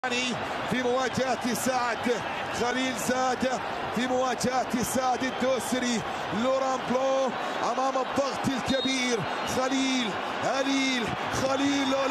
في مواجهة سعد خليل زاد، في مواجهة سعد الدوسري. لوران بلو أمام الضغط الكبير. خليل